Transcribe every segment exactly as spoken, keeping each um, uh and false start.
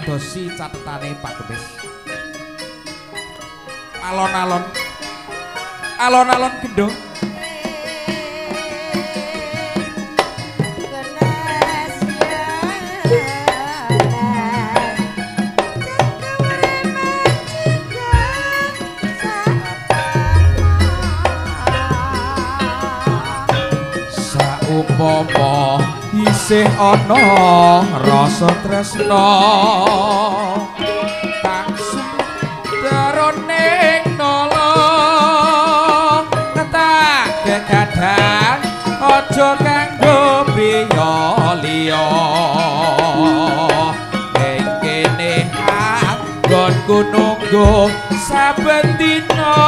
ngadosi catetane Pak Gemis. Alon-alon alon-alon gendong umpama isih ana rasa tresna kang sudarane nala tak kegadang aja kanggo priya liya ing kene anggonku nunggu saben dina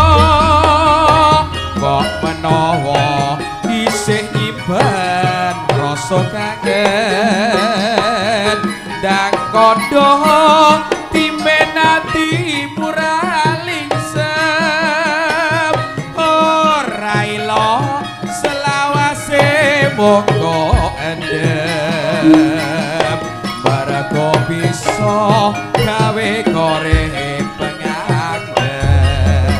kok menawa isih nyimpen rasa kangen ndang kandha timenati muralingsep ora ila selawase monggo endem baraka bisa gawe koreh penganten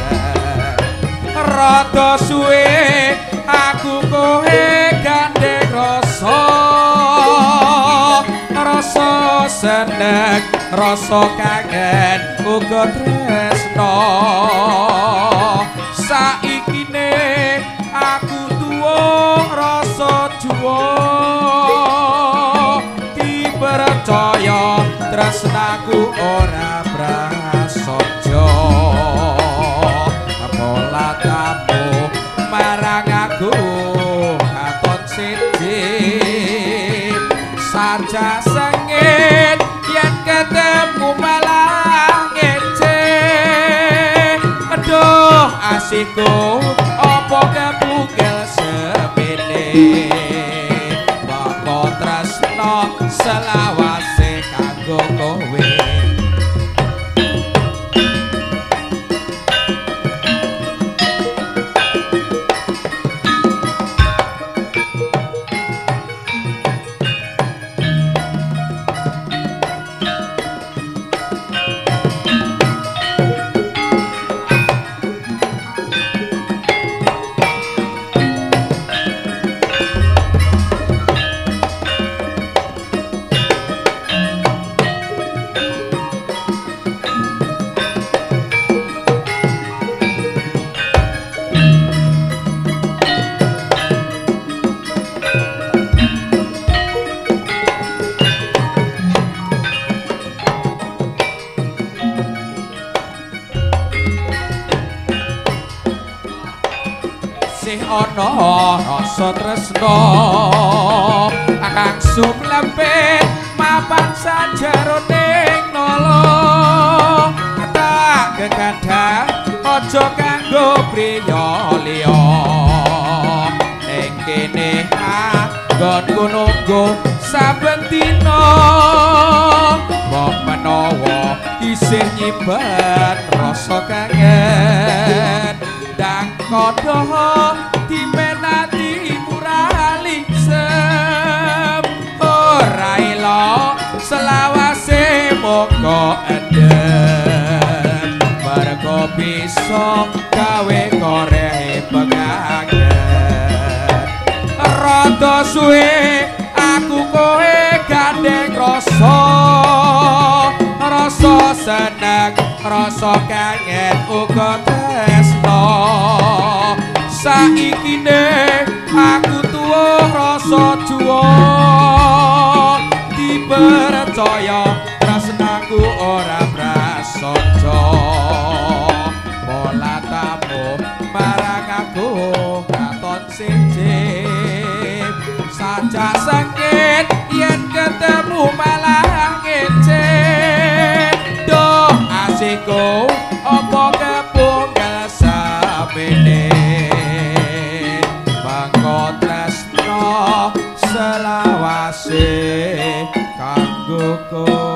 rada suwe aku kowe gandeng rasa rasa seneng rasa kangen uga tresna saikine aku tuwa rasa juwa dipercaya tresnaku ora prasaja pola tamu marang aku katon siji saja sengit yen ketemu malah ngece aduh asikku apa kepugel sepene bako tresno selawase kanggo kowe ana rasa tresna kang sumlempe mapan sajaroning nala tak kegadang aja kanggo priya liya ning kene anggonku nunggu saben dina mbok menawa isih nyimpen rasa kangen ndang kodho dimenati muralingsep ora ila selawase monggo endem marga bisa gawe koreh pengangen rada suwe aku kowe gandeng rasa rasa seneng rasa kangen uga tresna saikine aku tuwa rasa juwa dipercaya tresnaku ora prasaja pola tamu marang aku katon siji saja sakit yen ketemu malah ngece doh asikku apa kepungkel sapene mangko tresna selawase kanggo kowe